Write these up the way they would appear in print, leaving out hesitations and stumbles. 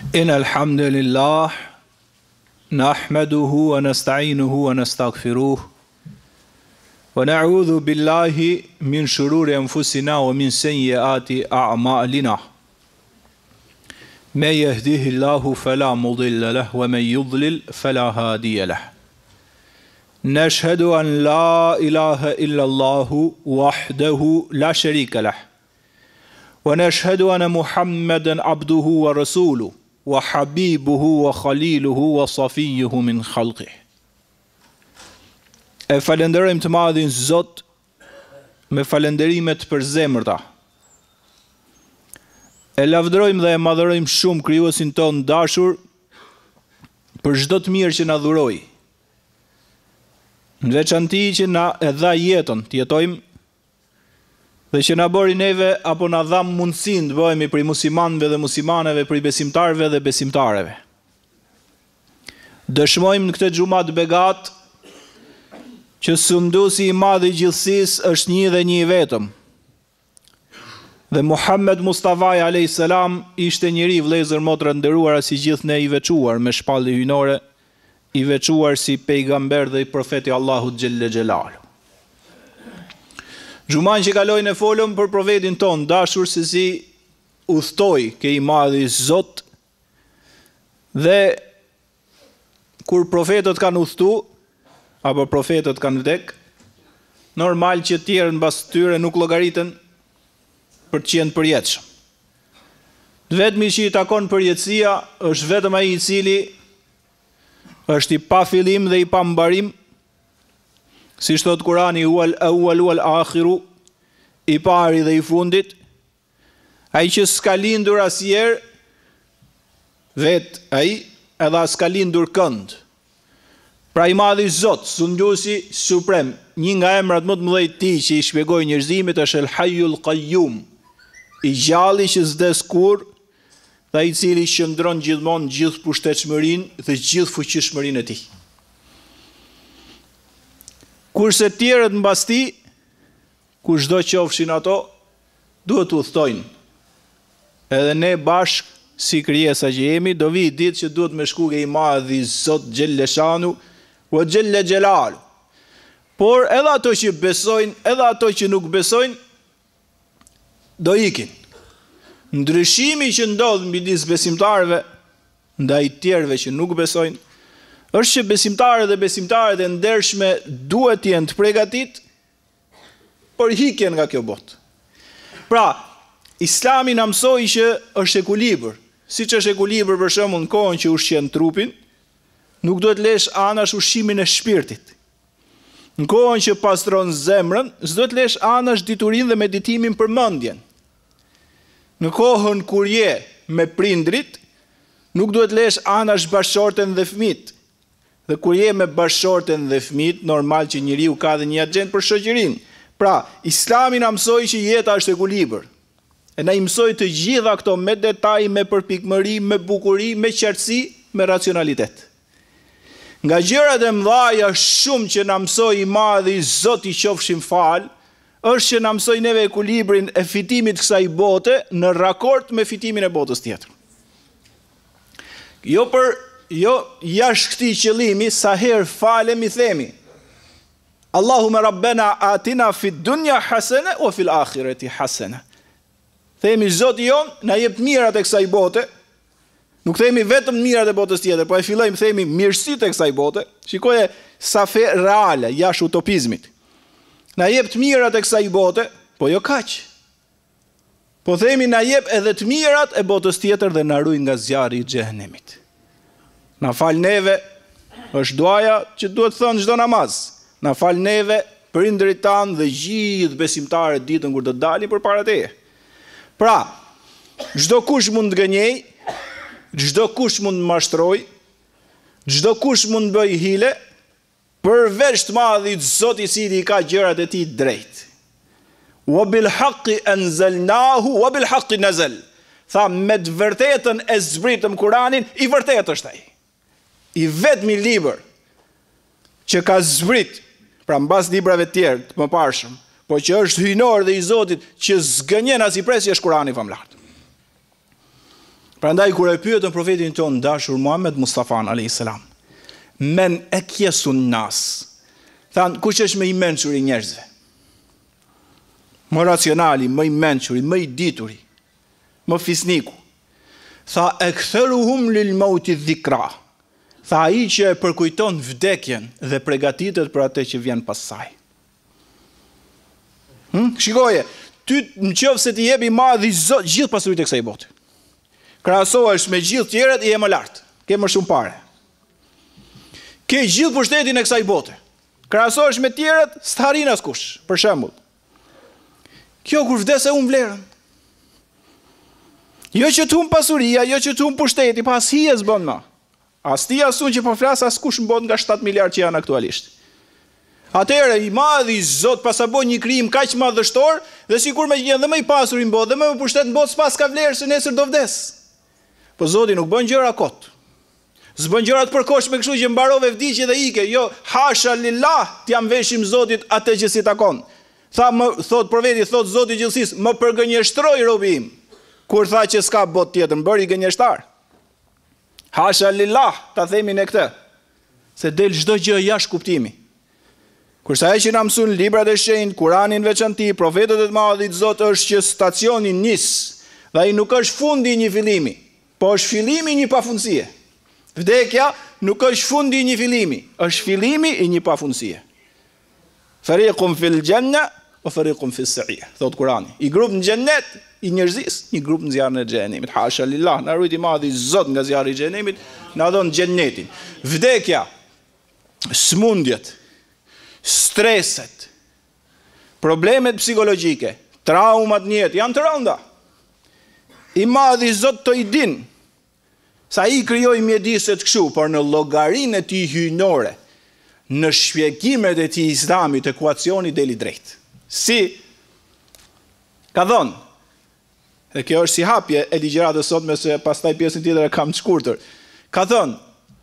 إن الحمد لله نحمده ونستعينه ونستغفره ونعوذ بالله من شرور أنفسنا ومن سيئات أعمالنا من يهده الله فلا مضل له ومن يضلل فلا هادي له نشهد أن لا إله إلا الله وحده لا شريك له ونشهد أن محمدا عبده ورسوله وحبيبه وخليله وصفيه من خلقه. E falenderojmë të madhin Zot me falenderimet për zemërta. E lavdërojmë dhe e madhërojmë shumë krijuesin ton dashur për çdo të mirë që na dhuroi. Në veçanti që na e dha jetën të jetojmë dhe që na bëri neve apo na dha mundësinë të bëhemi prej muslimanëve dhe muslimaneve, prej besimtarëve dhe besimtareve. Dëshmojmë në këtë xhumat begat që sunduesi i madh i gjithësisë është një dhe një i vetëm. Dhe Muhammed Mustafa alayhis salam ishte njeri vëllezër motra nderuara si gjithë ne i veçuar me shpallje hyjnore, i veçuar si pejgamber dhe i profeti Allahut xhelle xhelalu. Xhuman që kaloi ne folëm për profetin ton dashur se si udhtoi ke i madhi Zot dhe kur profetët kanë udhtu apo profetët kanë vdek, normal që tjerë mbas tyre nuk llogariten për të qenë përjetshëm. Vetmi që i takon përjetësia është vetëm ai i cili është i pa fillim dhe i pa mbarim, si thot Kurani wal awwal wal akhiru, i pari dhe i fundit, ai që s'ka lindur asnjëherë vet ai, edhe as ka lindur kënd. Pra i madhi Zot, sunduesi suprem, një nga emrat më të mëdhenj të tij që i shpjegoi njerëzimit është El Hayyul Qayyum, i gjalli që s'des kurrë, dhe i cili qëndron gjithmonë gjithë pushtetshmërinë dhe gjithë fuqishmërinë e tij. Kurse tjerët mbas tij, ku çdo qofshin ato, duhet të udhtojnë. Edhe ne bashk si krijesa që jemi, do vi ditë që duhet me shku ke i madhi Zot xhelle shanu wa xhelle xhelalu. Por edhe ato që besojnë, edhe ato që nuk besojnë, do ikin. Ndryshimi që ndodh midis besimtarëve ndaj tjerëve që nuk besojnë, është që besimtarët dhe besimtarët e ndershme duhet të jenë të përgatitur për hikjen nga kjo botë. Pra, Islami na mësoi që është ekuilibër, siç është ekuilibër për shembull në kohën që ushqen trupin, nuk duhet lesh anash ushqimin e shpirtit. Në kohën që pastron zemrën, s'do të lesh anash diturinë dhe meditimin për mendjen. Në kohën kur je me prindrit, nuk duhet lesh anash bashkëshorten dhe fëmijët. Dhe kur je me bashkëshorten dhe fëmijët, normal që njeriu ka dhe një agent për shoqërinë. Pra, Islami na mësoi që jeta është ekuilibër. E na i mësoi të gjitha këto me detaj, me përpikmëri, me bukuri, me qartësi, me racionalitet. Nga gjërat e mëdha shumë që na mësoi i madhi Zot i qofshin fal, është që na mësoi neve ekuilibrin e fitimit të kësaj bote në rakort me fitimin e botës tjetër. Jo jashtë këtij qëllimi, sa herë falemi themi Allahumma rabbena atina fid dunya hasana wa fil akhirati hasana. Themi Zoti jon, na jep mirat e kësaj bote. Nuk themi vetëm mirat e botës tjetër, po e fillojmë themi mirësitë e kësaj bote. Shikoje sa fe reale jashtë utopizmit. Na jep të mirat e kësaj bote, po jo kaq. Po themi na jep edhe të mirat e botës tjetër dhe na ruaj nga zjarri i xhehenemit. Na fal neve, është duaja që duhet thënë çdo namaz. Na fal neve, prindërit tanë dhe gjithë besimtarët ditën kur do të dalin përpara teje. Pra, çdo kush mund të gënjej, çdo kush mund të mashtroj, çdo kush mund të bëj hile, përveç të madhit Zot i cili i ka gjërat e tij drejt. Wa bil haqqi anzalnahu wa bil haqqi nazal. Tha me të vërtetën e zbritëm Kur'anin, i vërtetë është ai. I vetmi libër që ka zbrit, pra mbas librave të tjerë të mëparshëm, po që është hyjnor dhe i Zotit që zgënjen as i presi është Kurani famlar. Prandaj kur e pyetën profetin ton dashur Muhammed Mustafa alayhis salam, men ekyesun nas. Than, kush është më i mençur i njerëzve? Më racionali, më i mençuri, më i dituri, më fisniku. Tha, ektharuhum lil mauti dhikra. Tha, ai që e përkujton vdekjen dhe përgatitet për atë që vjen pas saj. Shikoje, ty nëse ti jep i madh i Zot gjithë pasuritë e kësaj bote. Krahasohesh me gjithë tjerët, je më lart, ke më shumë parë. Ke gjithë pushtetin e kësaj bote. Krahasohesh me tjerët, s'ta arrin askush, për shembull. Kjo kur vdes e humb vlerën. Jo që të humb pasuria, jo që të humb pushteti, pas hijes bën më. As ti asun që po flas askush në botë nga 7 miliard që janë aktualisht. Atëherë i madh i Zot pas sa bën një krijim kaq madhështor, dhe sikur më gjen dhe më i pasur i botë, dhe më pushtet në botë, s'pas ka vlerë se nesër do vdes. Po Zoti nuk bën gjëra kot. S'bën gjëra të përkohshme kështu që mbarove vdiqje dhe ike. Jo, hasha lillah, t'jam veshim Zotit atë që si takon. Thot profeti, thot Zoti i gjithësisë, më përgënjeshtroi robi im. Kur tha që s'ka botë tjetër, më bëri gënjeshtar. Hasha lillah, ta themi ne këtë. Se del çdo gjë jashtë kuptimi. Kurse ai që na mëson librat e shenjtë, Kuranin veçanti, profetët e të madhit Zot është që stacioni nis, dhe ai nuk është fundi i një fillimi, po është fillimi i një pafundësie. Vdekja nuk është fundi i një fillimi, është fillimi i një pafundësie. Fariqun fil janna wa fariqun fis sa'ir, thot Kurani. I grup në xhennet i njerëzis, një grup në zjarrin e xhenemit. Hasha lillah, na ruajti madhi Zot nga zjarri i xhenemit, na dhon xhennetin. Vdekja, smundjet, streset, problemet psikologjike, traumat në jetë janë të rënda. I madhi Zot të i din, sa i krijoi mjediset kështu, por në llogarinë e tij hyjnore, në shpjegimet e tij Islamit, ekuacioni deli drejt. Si ka thonë, dhe kjo është si hapje e ligjëratës sotme, se pastaj pjesën tjetër e kam të shkurtër. Ka thonë,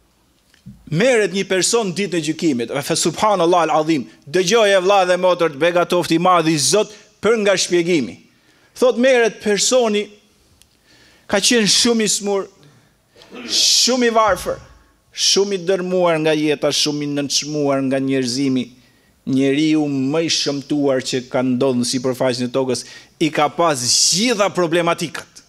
merret një person ditë e gjykimit, fe subhanallahu al-azim, dëgjoje vëlla dhe motër të begatofti i madh i Zot për nga shpjegimi. Thot merret personi ka qenë shumë i smur, shumë i varfër, shumë i dërmuar nga jeta, shumë i nënçmuar nga njerëzimi, njeriu më i shëmtuar që ka ndodhur në sipërfaqen e tokës, i ka pas gjitha problematikat.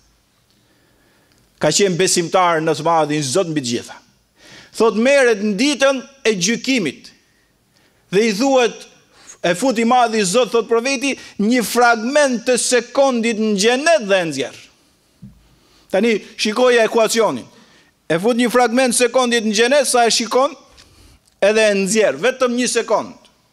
Ka qenë besimtar në të madhin Zot mbi të gjitha. Thot merret në ditën e gjykimit dhe i thuhet, e fut i madhi Zot, thot profeti, një fragment të sekondit në xhenet dhe e nxjerr. Tani shikoja ekuacionin. E fut një fragment sekondit në xhenet, sa e shikon edhe e nxjerr, vetëm një sekond.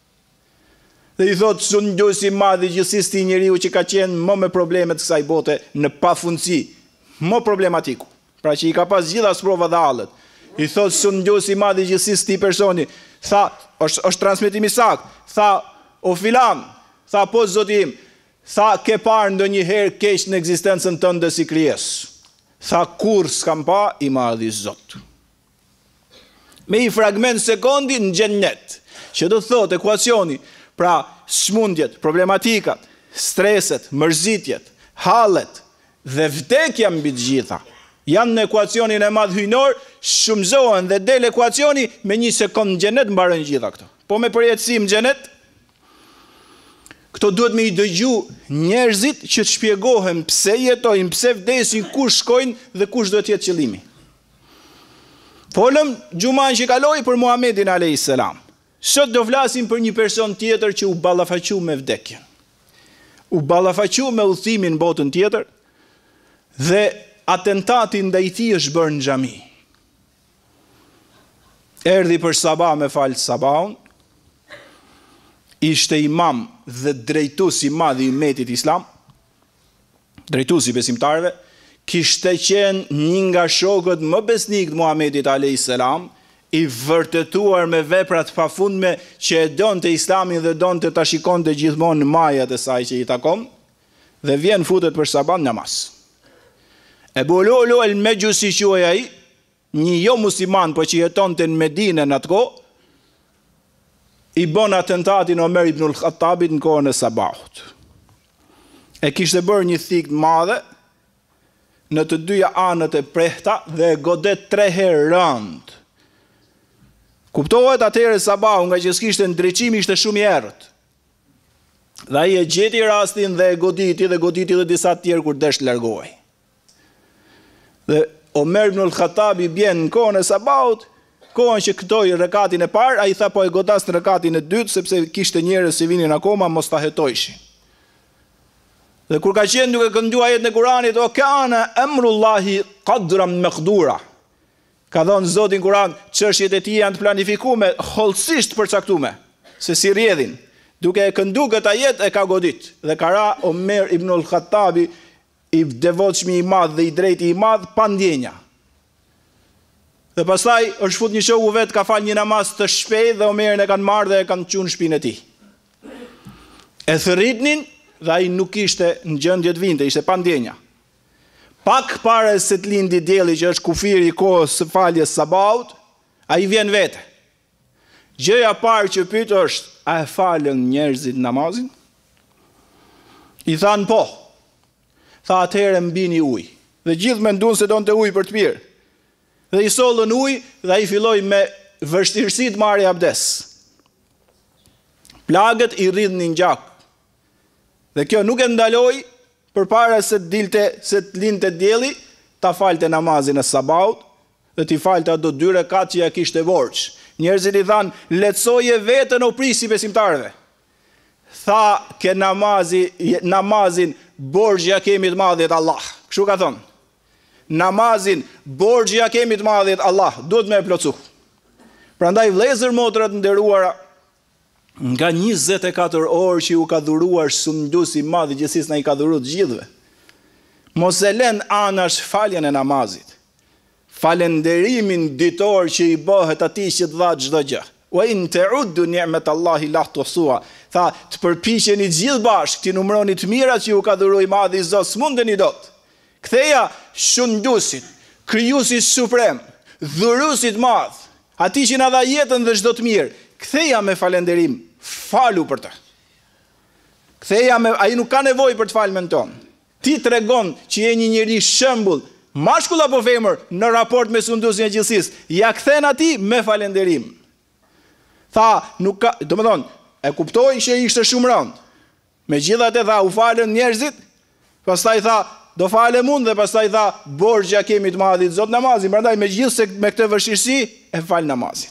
Dhe i thot, sundues i madh i gjithësisë ti njeriu që ka qenë më me problemet kësaj bote në pafundësi, më problematiku. Pra që i ka pas gjitha sprova dhe hallet. I thot, sundues i madh i gjithësisë ti personi, tha, është transmetimi sakt, tha, o filan, tha, po Zoti im, tha, ke parë ndonjëherë keq në ekzistencën tënde si krijesë. Tha, kur s'kam pa, i madhi Zot. Me i fragment sekundi në xhennet, që do thot ekuacioni, pra smundjet, problematikat, streset, mërzitjet, hallet dhe vdekja mbi të gjitha, janë në ekuacionin e madh hyjnor, shumëzohen dhe del ekuacioni me një sekond në xhenet mbarojnë gjitha këto. Po me përjetësim në xhenet, këto duhet me i dëgju njerëzit që të shpjegohen pse jetojnë, pse vdesin, kush shkojnë dhe kush do të jetë qëllimi. Folëm gjuman që kaloi për Muhamedit alayhis salam. Sot do flasim për një person tjetër që u ballafaqu me vdekjen. U ballafaqu me udhëtimin në botën tjetër dhe atentati ndaj tij është bërë në xhami. Erdhi për sabah me fal sabahun. Ishte imam dhe drejtues i madh i umetit islam, drejtues i besimtarëve, kishte qenë një nga shokët më besnik të Muhamedit alayhis salam, i vërtetuar me vepra të pafundme që e donte islamin dhe donte ta shikonte gjithmonë në majat e saj që i takon, dhe vjen futet për sabah namaz. Ebu Lulu el-Mejusi quhej ai, një jo musliman po që jetonte në Medinë në atë kohë, i bon atentatin Omer ibn al-Khattabit në kohën e sabahut. E kishte bërë një thikë të madhe në të dyja anët e prehta dhe e godet 3 herë rënd. Kuptohet atëherë sabahu nga që s'kishte ndriçimi ishte shumë i errët. Dhe ai e gjeti rastin dhe e goditi dhe disa tjerë kur desh të largohej. Dhe Omer ibn al-Khattabi bjen në kohën e sabahut, kohën që këtoi rekatin e parë, ai tha po e godas në rekatin e dytë sepse kishte njerëz që vinin akoma mos ta hetojshin. Dhe kur ka qenë duke kënduar ajetin e Kuranit, o kana emrullahi qadran maqdura. Ka thënë Zoti në Kur'an, çështjet e tij janë të planifikuara, hollësisht përcaktuara, se si rrjedhin. Duke e kënduar këtë ajet e ka godit. Dhe ka ra Omer ibn al-Khattabi i devotshmi i madh dhe i drejti i madh pa ndjenja. Dhe pastaj është fut një shoku vet, ka fal një namaz të shpejtë dhe Omerin e kanë marrë dhe e kanë çuar në shtëpinë e tij. E thërritnin dhe ai nuk ishte në gjendje të vinte, ishte pa ndjenja. Pak para se të lindi dielli, që është kufiri i kohës së faljes sabahut, ai vjen vete. Gjëja e parë që pyet është, a e falën njerëzit namazin? I than po. Tha atëherë mbini ujë. Dhe gjithë menduan se donte ujë për të pirë. Dhe i sollën ujë dhe ai filloi me vështirësi të marrë abdes. Plagët i rridhnin gjak. Dhe kjo nuk e ndaloi përpara se të lindte dielli, ta falte namazin e sabahut dhe t'i falte ato 2 rekat që ja kishte borxh. Njerëzit i than, lehtësoje veten o prisi besimtarëve. Tha, ke namazin borxh ja kemi të madhit Allah. Kështu ka thonë. Namazin borxh ja kemi të madhit Allah, duhet me e plotsu. Prandaj vëllezër motra të nderuara, nga 24 orë që u ka dhuruar sundusi i madh i gjithësisë na i ka dhuruar të gjithëve. Mos e lën anash faljen e namazit. Falenderimin ditor që i bëhet atij që të dha çdo gjë. Wa in ta'uddu ni'matallahi la tuhsuha. Tha, të përpiqeni gjithë bashkë, ti numëroni të mirat që ju ka dhuruar i madhi Zot, s'mundeni dot. Ktheja shundusit, krijuesit suprem, dhuruesit madh, atij që na dha jetën dhe çdo të mirë. Ktheja me falenderim, falu për të. Ktheja me, ai nuk ka nevojë për të falmen ton. Ti tregon që je një njeri shembull, mashkull apo femër, në raport me sunduesin e gjithësisë, ja kthen atij me falenderim. Tha, nuk ka, domethënë, e kuptoi që ishte shumë rënd. Megjithatë tha, u falën njerëzit, pastaj tha, do falem unë, dhe pastaj tha, borxha kemi të madhit Zot namazin, prandaj megjithëse me këtë vështirësi e fal namazin.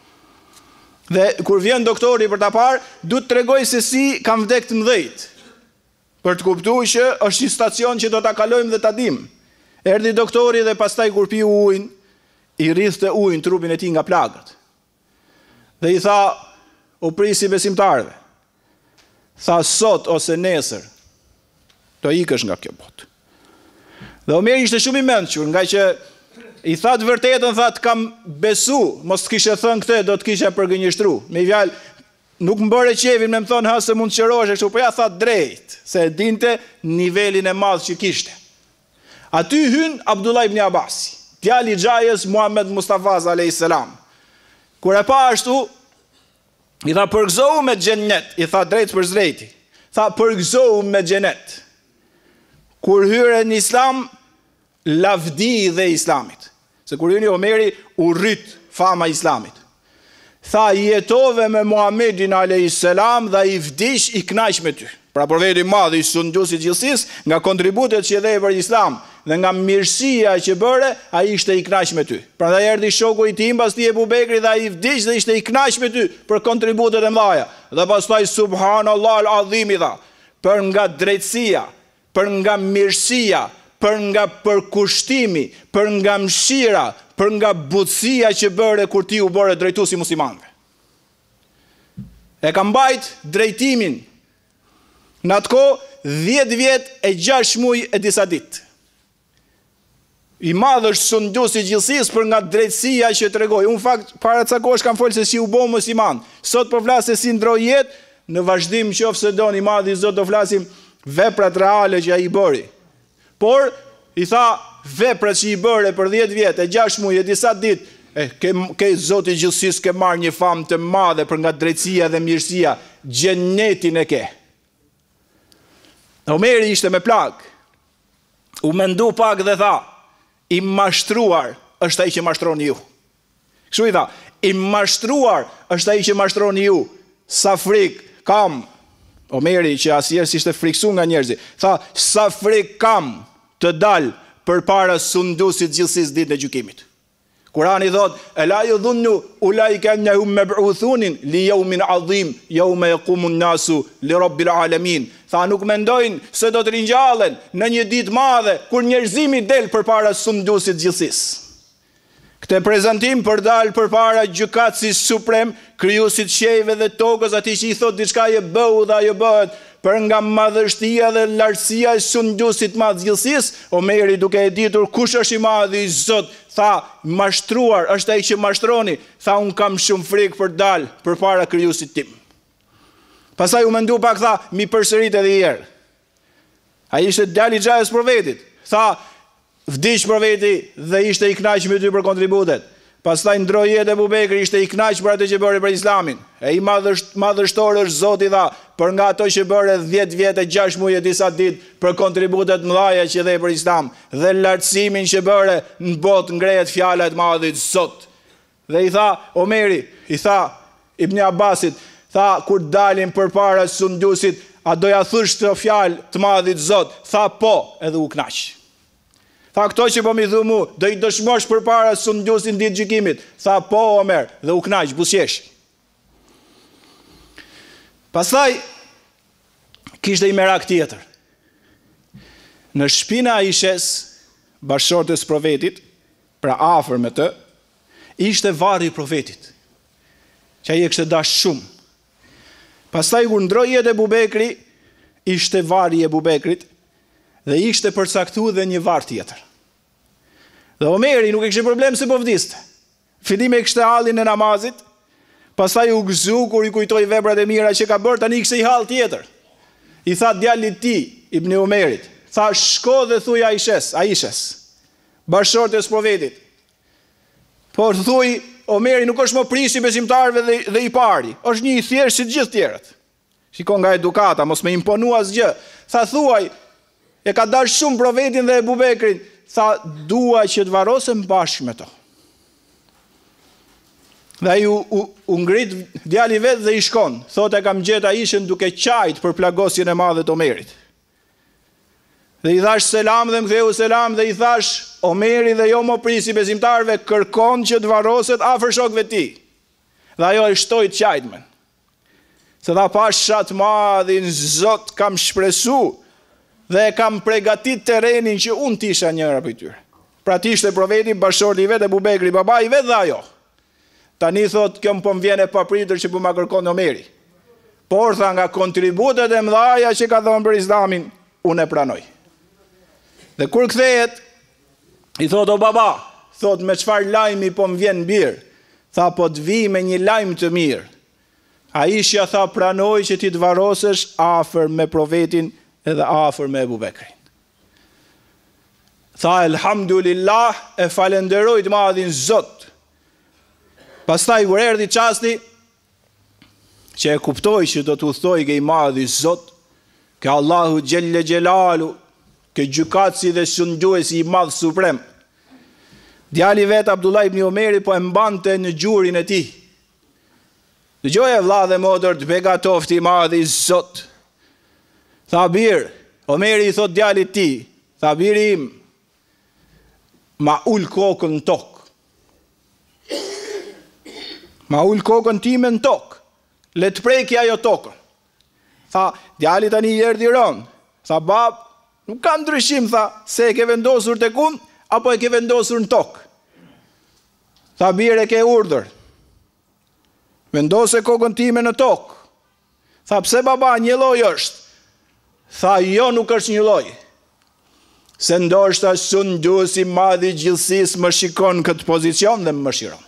Dhe kur vjen doktori për ta parë, duhet të tregoj se si kanë vdekë të mëdhejt. Për të kuptuar që është një stacion që do ta kalojmë dhe ta dim. Erdhi doktori dhe pastaj kur piu ujin, i rrithte ujin trupin e tij nga plagët. Dhe i tha, o prisi besimtarëve, tha sot ose nesër, do ikësh nga kjo botë. Dhe Omeri ishte shumë i mençur, nga që i tha të vërtetën, tha të kam besu, mos të kishe thënë këtë, do të kishe përgënjeshtru. Me fjalë, nuk më bëre qevin me më thonë se mund të qërosh, kështu, po ja tha drejt, se e dinte nivelin e madh që kishte. Aty hyn Abdullah ibn Abasi, djali i xhajës Muhammed Mustafa alayhis salam. Kur e pa ashtu, i tha përgëzohu me xhennet, i tha drejt për drejti. Tha përgëzohu me xhennet. Kur hyre në Islam, lavdi dhe Islamit. Se kur hyri Omeri, u rrit fama Islamit. Tha, jetove me Muhammedin alayhis salam dhe i vdish i kënaq me ty. Pra profeti i madh i sunduesit gjithësisë, nga kontributet që dhej për Islam dhe nga mirësia që bëre, ai ishte i kënaq me ty. Prandaj erdhi shoku i tij mbas tij Ebu Bekri dhe ai vdiq dhe ishte i kënaq me ty për kontributet e mëdha. Dhe pastaj subhanallahu al-azim i tha, për nga drejtësia, për nga mirësia, për nga përkushtimi, për nga mëshira, për nga butësia që bëre kur ti u bëre drejtuesi muslimanëve. E ka mbajt drejtimin në atë kohë 10 vjet e 6 muaj e disa ditë. I madh është sunduesi i gjithësisë për nga drejtësia që tregoi. Unë fakt para ca kohësh kam folë se si u bë musliman. Sot po flas se si ndroi jetë, në vazhdim nëse doni i madh i Zot do flasim veprat reale që ai bëri. Por i tha veprat që i bëre për 10 vjet e 6 muaj e disa ditë, ke Zoti i gjithësisë ke marrë një famë të madhe për nga drejtësia dhe mirësia, xhenetin e ke. Omeri ishte me plagë. u mendu pak dhe tha, i mashtruar është ai që mashtroni ju. Kështu i tha, i mashtruar është ai që mashtroni ju. Sa frik kam, Omeri që asnjëherë s'ishte friksu nga njerëzit, tha, sa frik kam të dal përpara sundusit gjithësisë ditën e gjykimit. Kurani thot, ela yudhunnu ulaika annahum mab'uthunin li yawmin adhim yawma yaqumun nasu li rabbil alamin. Tha, nuk mendojnë se do të ringjallen në një ditë madhe kur njerëzimi del përpara sundusit gjithësisë. Këtë prezantim për dal përpara gjykatësit suprem, krijuesit qejve dhe tokës, atij që i thot diçka e bëu dhe ajo bëhet, për nga madhështia dhe lartësia e sundusit madh gjithësisë, Omeri duke e ditur kush është i madhi i Zot, tha, mashtruar është ai që mashtroni, tha, un kam shumë frikë për dal përpara krijuesit tim. Pastaj u mendu pak, tha, mi përsërit edhe një herë. Ai ishte djali i xhajës profetit. Tha, vdiq profeti dhe ishte i kënaqur me ty për kontributet. Pastaj ndroi jetë Abu Bekri, ishte i kënaqur për atë që bëri për Islamin. E i madhështor është Zoti, tha, për nga ato që bëre 10 vjet e 6 muaj e disa ditë për kontributet mëdha që dhej për Islam dhe lartësimin që bëre në botë ngrehet fjala e madhit Zot. Dhe i tha Omeri, i tha Ibn Abbasit, tha, kur dalin përpara sundusit, a doja thush të fjalë të madhit Zot? Tha, po, edhe u kënaq. Tha, këto që po mi thu mu, do i dëshmosh përpara sundusin ditë gjykimit. Tha, po, Omer, dhe u kënaq, buzëqesh. Pastaj kishte i merak tjetër. Në shpina e Aishes, bashortes profetit, pra afër me të, ishte varri i profetit, që ai e kishte dashur shumë. Pastaj kur ndroi jetë Abu Bekri, ishte varri i Abu Bekrit dhe ishte përcaktuar dhe një varr tjetër. Dhe Omeri nuk e kishte problem se po vdiste. Fillimi e kishte hallin e namazit, pastaj u gëzu kur i kujtoi veprat e mira që ka bërë, tani kishte i hall tjetër. I tha djalit ti, Ibn Omerit, tha, shko dhe thuj Aishes, bashortes profetit. Por thuj, Omeri nuk është më prisi besimtarëve dhe i pari, është një i thjeshtë si të gjithë tjerët. Shikon nga edukata, mos me imponu asgjë. Tha, thuaj, e ka dashur shumë profetin dhe Abu Bekrin, tha, dua që të varrosem bashkë me to. Dhe ai u ngrit djali vet dhe i shkon. Thotë, kam gjetur Aishën duke qajt për plagosjen e madhe të Omerit. Dhe i thash selam dhe më ktheu selam dhe i thash, Omeri dhe jo më prisi besimtarëve kërkon që të varroset afër shokëve të tij. Dhe ajo e shtoi të qajtmen. Se dha pasha të madhin Zot kam shpresu dhe kam pregatit terrenin që unë tisha njëra për tyre. Pra tishte profeti, bashorti i vet, Abu Bekri, baba i vet dhe ajo. Tani thot, kjo më po më vjen e papritër që po ma kërkon Omeri. Por tha, nga kontributet e mëdhaja që ka dhënë për Islamin, unë e pranoj. Dhe kur kthehet, i thot, o baba, thot, me çfarë lajmi po më vjen birë? Tha, po të vi me një lajm të mirë. Aisha tha, pranoj që ti të varrosesh afër me profetin edhe afër me Abu Bekrin. Tha, elhamdulillah, e falenderoj të madhin Zot. Pastaj kur erdhi çasti që e kuptoi që do të udhtoi ke i madhi Zot, ke Allahu xhelle xhelalu, ke gjykatësi dhe shënduesi i madh suprem. Djali vet Abdullah ibn Omeri po e mbante në gjurin e tij. Dëgjoje vlla dhe motër, të begatofti i madhi Zot. Tha bir, Omeri i thot djalit ti, tha biri im, ma ul kokën në tokë. Ma ul kokën time në tokë, le të preki ajo tokën. Tha, djali tani i erdhi rënd. Tha, bab, nuk ka ndryshim, tha, se e ke vendosur tek unë, apo e ke vendosur në tokë. Tha, bire ke urdhër, vendose kokën time në tokë. Tha, pse baba, një lloj është? Tha, jo, nuk është një lloj. Se ndoshta sunduesi i madh i gjithësisë më shikon këtë pozicion dhe më mëshiron.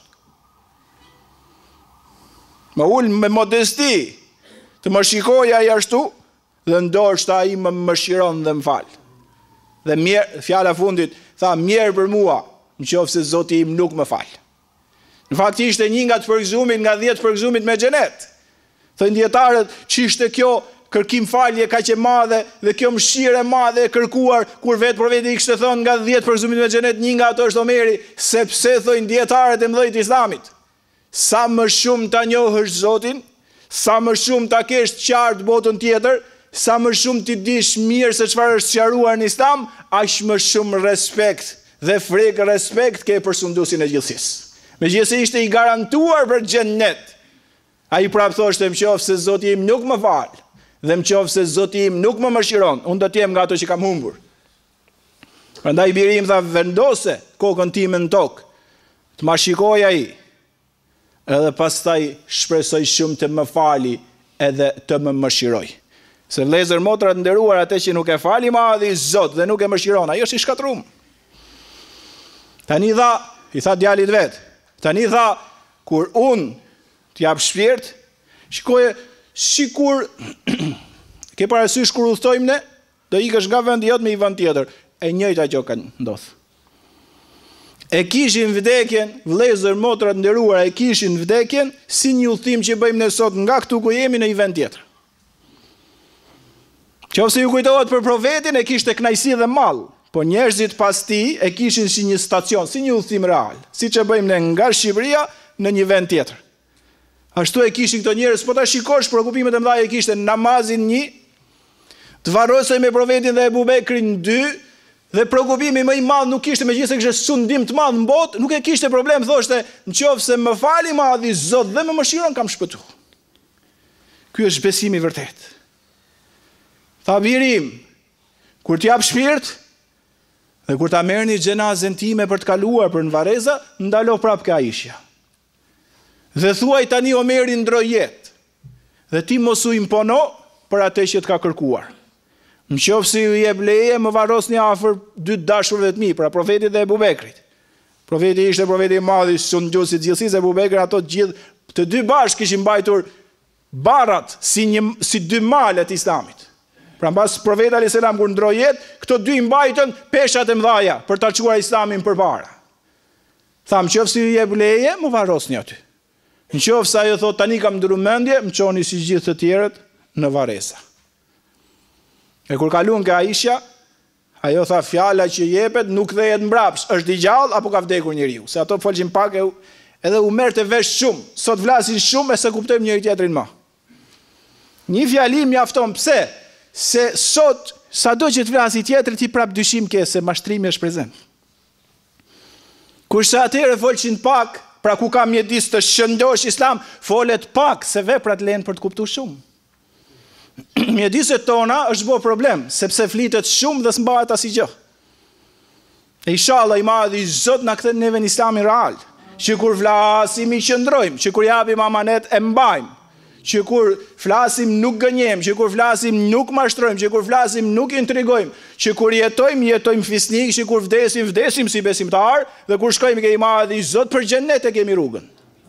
Më ul me modesti, të më shikoj ai ashtu, dhe ndoshta ai më mëshiron dhe më fal. Dhe mirë, fjala fundit, tha, mirë për mua, nëse Zoti im nuk më fal. Në fakt ishte një nga të përgëzumit, nga 10 përgëzumit me xhenet. Thënë dietarët, ç'ishte kjo kërkim falje kaq e madhe dhe kjo mëshirë e madhe e kërkuar, kur vetë profeti i kishte thënë nga 10 përzumit me xhenet, një nga ato është Omeri, sepse thojnë dietarët e mëdhtë të Islamit, sa më shumë ta njohësh Zotin, sa më shumë ta kesh qartë botën tjetër, sa më shumë ti dish mirë se çfarë është sqaruar në Islam, aq më shumë respekt dhe frikë respekt ke për sunduesin e gjithësisë. Megjithëse ishte i garantuar për xhennet, ai prapë thoshte, nëse Zoti im nuk më fal, dhe nëse Zoti im nuk më mëshiron, unë do të jem nga ato që kam humbur. Prandaj biri im tha, vendose kokën time në tokë, të ma shikoj ai, edhe pastaj shpresoj shumë të më fali edhe të më mëshiroj. Se vëllezër motra të nderuar, atë që nuk e fali madhi Zot dhe nuk e mëshiron, ai është i shkatrum. Tani i tha djalit vet, tani tha, kur unë t'jap shpirt, shikoje, sikur ke parasysh kur udhtojmë ne, do ikësh nga vendi jot me i vend tjetër. E njëjta gjë ka ndodhur. E kishin vdekjen, vëllezër motra të nderuara, e kishin vdekjen si një udhtim që bëjmë ne sot nga këtu ku jemi në një vend tjetër. Qofse ju kujtohet për profetin, e kishte kënaqësi dhe mall, po njerëzit pas tij e kishin si një stacion, si një udhtim real, siç e bëjmë ne nga Shqipëria në një vend tjetër. Ashtu e kishin këto njerëz, po ta shikosh shqetësimet e mëdha e kishte namazin 1, të varrosej me profetin dhe Ebu Bekrin 2, dhe shqetësimi më i madh nuk kishte, megjithëse kishte sundim të madh në botë, nuk e kishte problem, thoshte, nëse më fali madhi Zot dhe më mëshiron, kam shpëtuar. Ky është besimi i vërtet. Tha birim, kur t'jap shpirt dhe kur ta merrni xhenazën time për të kaluar për në Vareza, ndalo prapë ka Aisha. Dhe thuaj tani Omeri ndroi jetë, dhe ti mos u impono për atë që të ka kërkuar. Nëse ju jep leje, më varrosni afër 2 dashurve të mi, pra profetit dhe Ebu Bekrit. Profeti ishte profeti i madh i sunduesit gjithësisë, Ebu Bekri, ato të dy bashkë kishin mbajtur barrat si 2 malet Islamit. Pra mbas profeti alayhis salam kur ndroi jetë, këto 2 i mbajtën peshat e mëdha për ta çuar Islamin përpara. Tham, nëse ju jep leje, më varrosni aty. Nëse ajo thot tani kam ndryruar mendje, më çoni si gjithë të tjerët në Varesa. E kur kaluan ke Aisha, ajo tha, fjala që jepet nuk kthehet mbrapsht, është i gjallë apo ka vdekur njeriu, se ato folshin pak edhe u merrte vesh shumë. Sot vlasin shumë e se kuptojmë njëri tjetrin më. Një fjali mjafton, pse? Se sot sado që të vlasi tjetër ti prap dyshim ke se mashtrimi është prezent. Kurse atëherë folshin pak, pra ku ka mjedis të shëndosh Islam, folet pak se veprat lehen për të kuptuar shumë. Mjediset tona është bo problem, sepse flitet shumë dhe s'mbahet asgjë. E inshallah i madhi Zot na kthen neve në Islamin real, që kur flasim i qëndrojmë, që kur japim amanet e mbajmë, që kur flasim nuk gënjejmë, që kur flasim nuk mashtrojmë, që kur flasim nuk intrigojmë, që kur jetojmë fisnik, që kur vdesim si besimtar, dhe kur shkojmë ke i madhi Zot për xhenet e kemi rrugën.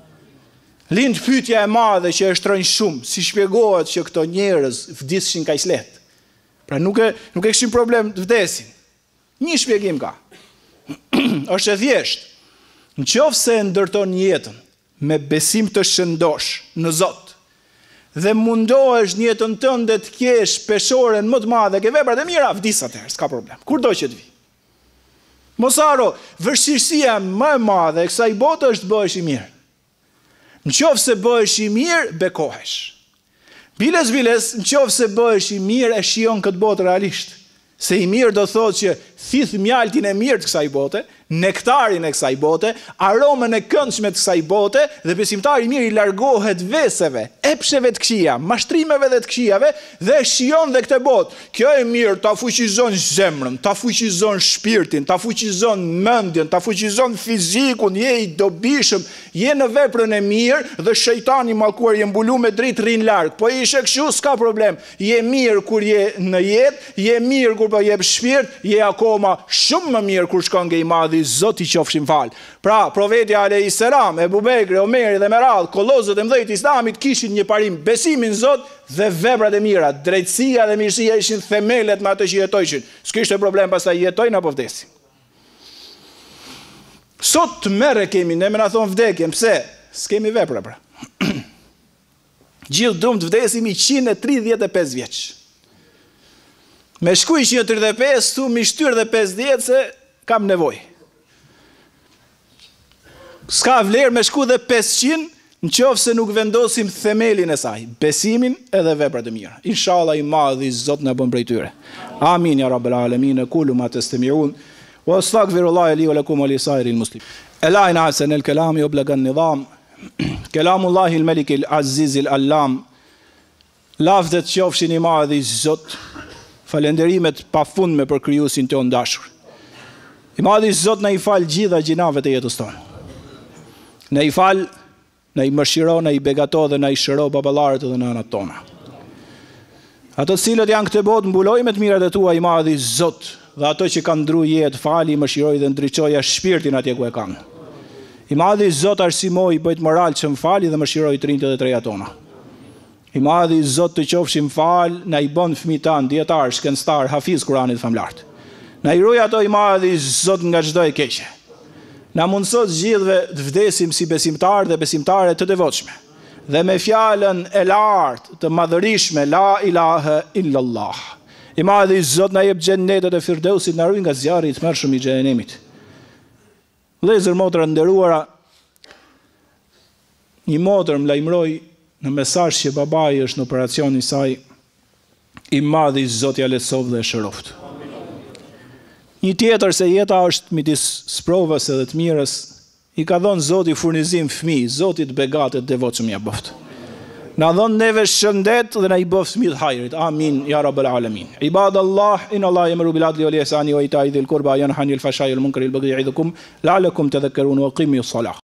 Lind pyetja e madhe që e shtrojnë shumë, si shpjegohet që këto njerëz vdishin kaq lehtë. Pra nuk e kishin problem të vdesin. Një shpjegim ka. Është e thjeshtë. Nëse e ndërton jetën me besim të shëndosh në Zot, dhe mundohesh në jetën tënde të kesh peshoren më të madhe, ke veprat e mira, vdis atëherë, s'ka problem. Kurdo që të vi. Mos haro, vështirësia më e madhe e kësaj bote është të bëhesh i mirë. Nëse bëhesh i mirë, bekohesh. Biles, nëse bëhesh i mirë, e shijon këtë botë realisht. Se i mirë do thotë që thith mjaltin e mirë të kësaj bote, nektarin e kësaj bote, aromën e këndshme të kësaj bote, dhe besimtari i mirë i largohet veseve, epsheve të këqija, mashtrimeve dhe të këqijave, dhe shijon dhe këtë botë. Kjo e mirë ta fuqizon zemrën, ta fuqizon shpirtin, ta fuqizon mendjen, ta fuqizon fizikun, je i dobishëm, je në veprën e mirë dhe shejtani mallkuar je mbulu me dritë rrin larg. Po ishe kështu s'ka problem. Je mirë kur je në jetë, je mirë kur po jep shpirt, je akoma shumë më mirë kur shkon ke i madhi Zoti qofshin fal. Pra, profeti alayhis salam, Ebu Bekri, Omeri dhe me radhë, kollozët e mëdhenj të Islamit kishin një parim, besimin në Zot dhe veprat e mira. Drejtësia dhe mirësia ishin themelet me ato që jetojshin. S'kishte problem pastaj jetojnë apo vdesin. Sot të merre kemi, ne me na thon vdekjen, pse? S'kemi vepra pra. Gjithë duam të vdesim i 135 vjeç. Me shku i 135, tu mi shtyr dhe 50 se kam nevojë. S'ka vlerë me shku dhe 500 në qoftë se nuk vendosim themelin e saj, besimin edhe veprat e mira. Inshallah i madhi Zot na bën prej tyre. Amin ya rabbal alamin. Qulu ma tastami'un wa astaghfirullaha li wa lakum wa li sa'iril muslimin. Elajna hasan al-kalam yublaga an-nizam. Kalamullahi al-malik al-aziz al-allam. Lavdet qofshin i madhi Zot. Falenderimet pafundme për krijuesin ton dashur. I madhi Zot na i fal gjitha gjinavet e jetës tonë. Na i fal, na i mëshiro, na i begato dhe na i shëro baballarët dhe nënat tona. Ato cilët janë këtë botë mbuloj me të mirat e tua i madhi Zot, dhe ato që kanë ndru jetë fali, mëshiroj dhe ndriçoja shpirtin atje ku e kanë. I madhi Zot arsimoj, bëjt moral që më fali dhe mëshiroj të rinjtë dhe treja tona. I madhi Zot të qofshim fal, na i bën fëmijët tanë, dietar, shkencëtar, hafiz Kuranit famlart. Na i ruaj ato i madhi Zot nga çdo e keqe. Na mundësot gjithve të vdesim si besimtar dhe besimtare të devotshme, dhe me fjalën e lartë të madhërishme, la ilahe illallah. I madhi Zot na jep xhennetet e Firdausit, na ruaj nga zjarri i tmerrshëm i xhenemit. Vëllezër, motra nderuara, një motër më lajmëroi në mesazh që babai është në operacionin e saj, i madhi Zot ja lehtësov dhe e shëroft. Një tjetër se jeta është midis sprovës edhe të mirës, i ka dhënë Zoti furnizim fëmijë, Zoti të begatë të devotshëm ja bëft. Na dhon neve shëndet dhe na i bëft fëmijë të hajrit. Amin ya rabbal alamin. Ibadallah, inna Allah yamuru bil adli wal ihsani wa ita'i dhil qurba yanha 'anil fahsha'i wal munkari wal baghi ya'idukum la'allakum tadhakkarun wa aqimus salah.